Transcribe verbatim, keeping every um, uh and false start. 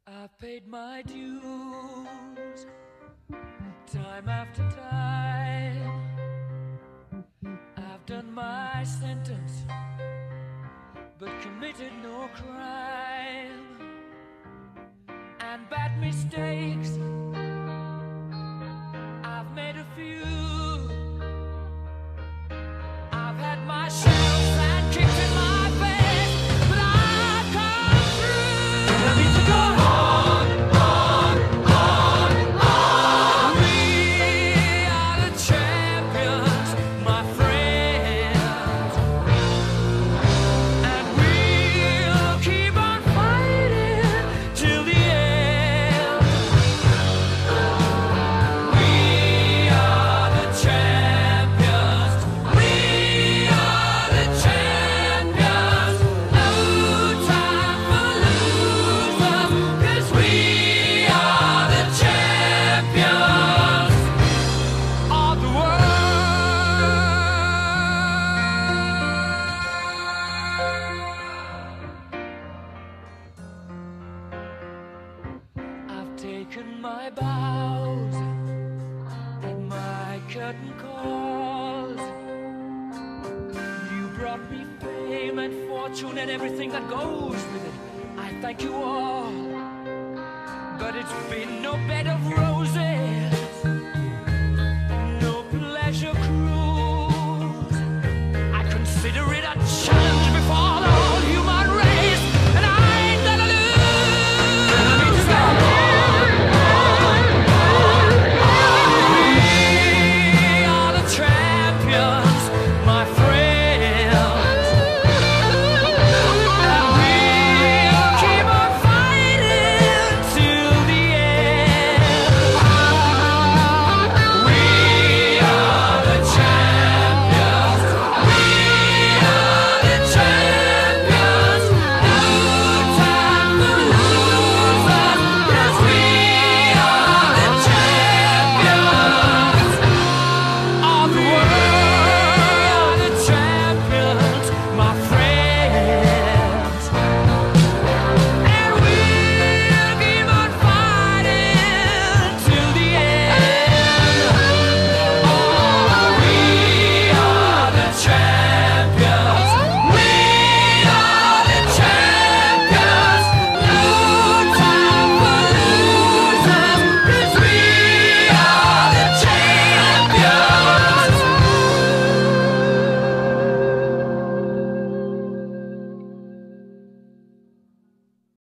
I've paid my dues, time after time. I've done my sentence, but committed no crime. And bad mistakes, I've made a few. I've had my shells and kicks in my face, but I've come through. I need to go on, on, on, on. We are the champions, my friends, and we'll keep on fighting till the end. We are the champions. We are the champions. No time for losers, 'cause we are the champions of the world. I've taken my bows and my curtain calls. You brought me fame and fortune and everything that goes with it. I thank you all, but it's been no bed of roses.